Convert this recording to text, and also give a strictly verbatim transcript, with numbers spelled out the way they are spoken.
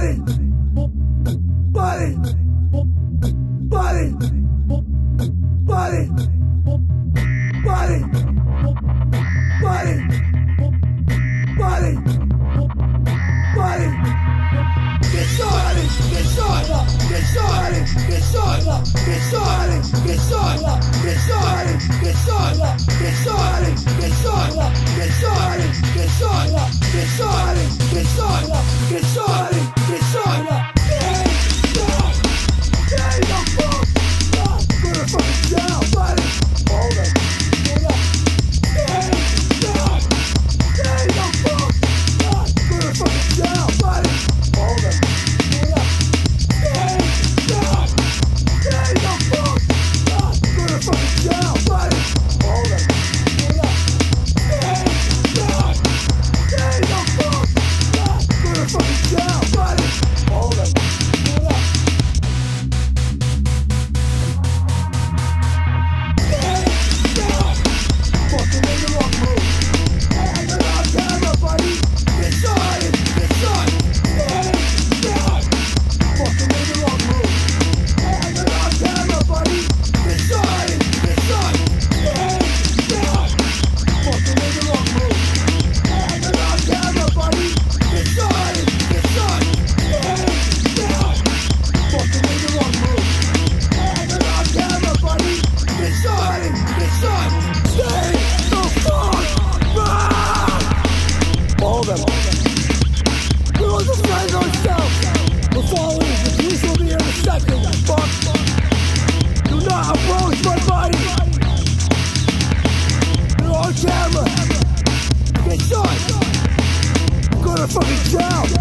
Body, body, body, body, body, body, body, body. Get started, get started, get started, get started, get started, get started, get started, get started, get started, get started, get started, get started, get started, get started, get started, get started. Get the fuck up, put it fucking down, buddy. Hold up, hold up. Get down, get the fuck up, put it fucking down, buddy. Hold up, hold up. Get down, get the fuck up, put it fucking down, buddy. Hold up, hold up. Get down, get the fuck up, put it fucking down, buddy. Hold up, hold up. Fucking make the wrong move. Hey, I got on camera, buddy. Get started, get started. Get down. Fucking make the wrong move. Hey, I got on camera, buddy. Get started, get started. Get down. Fucking make the wrong move. Hey, I got on camera, buddy. Get started, get started. Get down. Fucking make the wrong move. Hey, I got on camera, buddy. Get started, get started. Stay the fuck back! Hold them. We want to find ourselves. We're following. The police will be here in a second. Fuck. Do not approach my body. You're on camera. Get shot. Go to fucking jail.